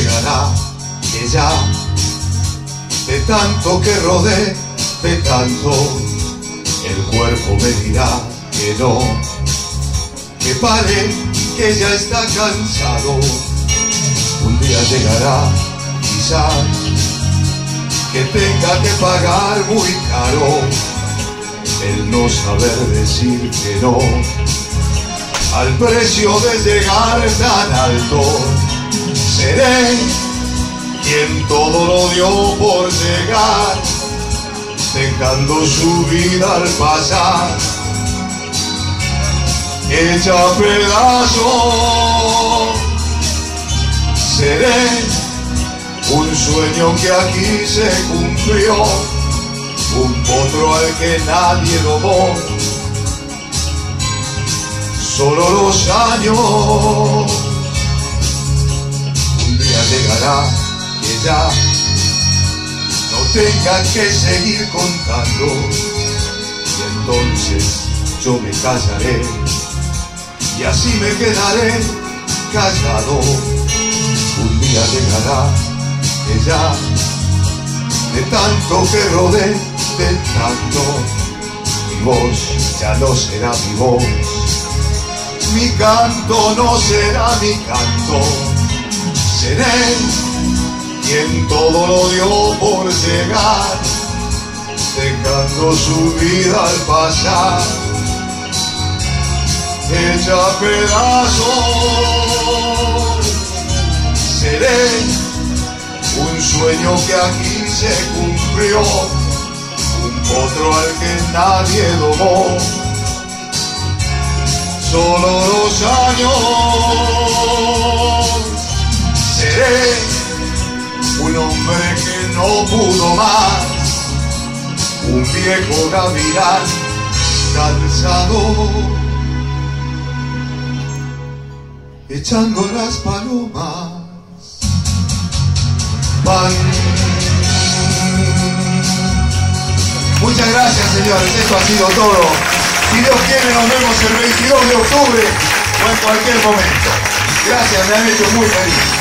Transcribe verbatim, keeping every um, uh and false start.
llegará que ya de tanto que rodé, de tanto el cuerpo me dirá que no, que pare, que ya está cansado. Un día llegará quizás que tenga que pagar muy caro el no saber decir que no al precio de llegar tan alto. Seré quien todo lo dio por llegar, dejando su vida al pasar, hecha a pedazos. Seré un sueño que aquí se cumplió, un potro al que nadie domó. Solo los años. Un día llegará que ya no tenga que seguir contando, y entonces yo me callaré y así me quedaré callado. Un día llegará que ya de tanto que rodé, de tanto, mi voz ya no será mi voz, mi canto no será mi canto. Seré quien todo lo dio por llegar, dejando su vida al pasar, hecha a pedazos. Seré un sueño que aquí se cumplió, un potro al que nadie domó. Solo los años. Seré un hombre que no pudo más, un viejo gavilán cansado, echando las palomas. Pan. Muchas gracias, señores, esto ha sido todo. Si Dios quiere, nos vemos el veintidós de octubre o en cualquier momento. Gracias, me han hecho muy feliz.